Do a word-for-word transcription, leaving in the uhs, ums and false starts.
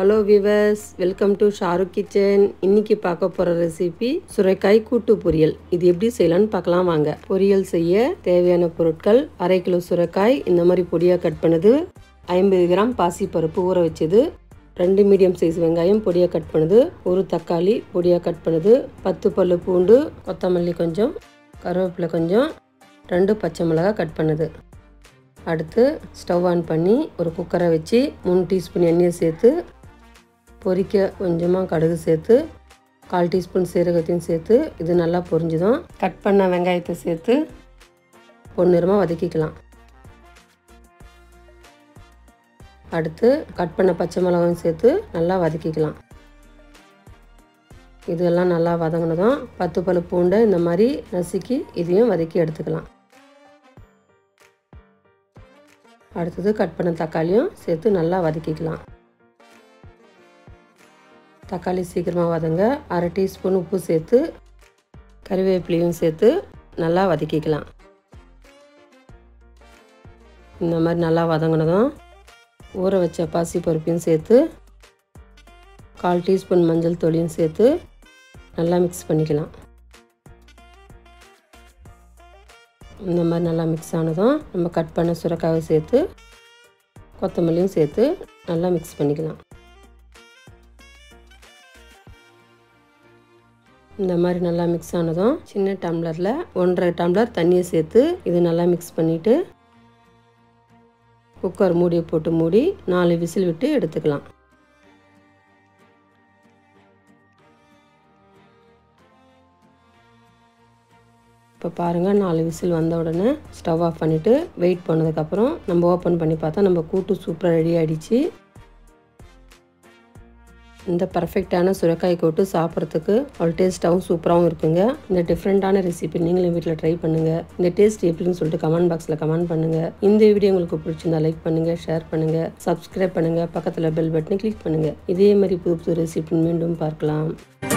Hello viewers, welcome to Shahrukh kitchen. இன்னைக்கு பார்க்க போகிற ரெசிபி சுரைக்காய் கூட்டு பொரியல். இது எப்படி செய்யலான்னு பார்க்கலாம் வாங்க. பொரியல் செய்ய தேவையான பொருட்கள்: அரை கிலோ சுரைக்காய் இந்த மாதிரி பொடியாக கட் பண்ணது, ஐம்பது கிராம் பாசி பருப்பு ஊற வச்சது, ரெண்டு மீடியம் சைஸ் வெங்காயம் பொடியாக கட் பண்ணுது, ஒரு தக்காளி பொடியாக கட் பண்ணுது, பத்து பல்லு பூண்டு, கொத்தமல்லி கொஞ்சம், கருவேப்பிலை கொஞ்சம், ரெண்டு பச்சை மிளகாய் கட் பண்ணுது. அடுத்து ஸ்டவ் ஆன் பண்ணி ஒரு குக்கரை வச்சு மூணு டீஸ்பூன் எண்ணெயை சேர்த்து பொரிக்க கொஞ்சமாக கடுகு சேர்த்து கால் டீஸ்பூன் சீரகத்தையும் சேர்த்து இது நல்லா பொரிஞ்சுதும் கட் பண்ண வெங்காயத்தை சேர்த்து பொன்னிறமாக வதக்கிக்கலாம். அடுத்து கட் பண்ண பச்சை மிளகாயும் சேர்த்து நல்லா வதக்கிக்கலாம். இதெல்லாம் நல்லா வதங்கினதும் பத்து பல்லு பூண்டை இந்த மாதிரி நசுக்கி இதையும் வதக்கி எடுத்துக்கலாம். அடுத்தது கட் பண்ண தக்காளியும் சேர்த்து நல்லா வதக்கிக்கலாம். தக்காளி சீக்கிரமாக வதங்க அரை டீஸ்பூன் உப்பு சேர்த்து கறிவேப்பிலையும் சேர்த்து நல்லா வதக்கிக்கலாம். இந்த மாதிரி நல்லா வதங்கினதும் ஊற வச்ச பாசி பருப்பையும் சேர்த்து கால் டீஸ்பூன் மஞ்சள் தூளையும் சேர்த்து நல்லா மிக்ஸ் பண்ணிக்கலாம். இந்த மாதிரி நல்லா மிக்ஸ் ஆனதும் நம்ம கட் பண்ண சுரைக்காயை சேர்த்து கொத்தமல்லியும் சேர்த்து நல்லா மிக்ஸ் பண்ணிக்கலாம். இந்த மாதிரி நல்லா மிக்ஸ் ஆனதும் சின்ன டம்ளரில் ஒன்றரை டம்ளர் தண்ணியை சேர்த்து இது நல்லா மிக்ஸ் பண்ணிவிட்டு குக்கர் மூடியை போட்டு மூடி நாலு விசில் விட்டு எடுத்துக்கலாம். இப்போ பாருங்கள், நாலு விசில் வந்த உடனே ஸ்டவ் ஆஃப் பண்ணிவிட்டு வெயிட் பண்ணதுக்கப்புறம் நம்ம ஓப்பன் பண்ணி பார்த்தா நம்ம கூட்டு சூப்பராக ரெடி ஆகிடுச்சு. இந்த பர்ஃபெக்டான சுரைக்காய் கூட்டு சாப்பிட்றதுக்கு அவ்வளோ டேஸ்ட்டாகவும் சூப்பராகவும் இருக்குங்க. இந்த டிஃப்ரெண்ட்டான ரெசிபி நீங்களும் வீட்டில் ட்ரை பண்ணுங்கள். இந்த டேஸ்ட் எப்படின்னு சொல்லிட்டு கமெண்ட் பாக்ஸில் கமெண்ட் பண்ணுங்கள். இந்த வீடியோ உங்களுக்கு பிடிச்சிருந்தா லைக் பண்ணுங்கள், ஷேர் பண்ணுங்கள், சப்ஸ்கிரைப் பண்ணுங்கள், பக்கத்தில் பெல் பட்டனை கிளிக் பண்ணுங்கள். இதே மாதிரி புது புது ரெசிபி மீண்டும் பார்க்கலாம்.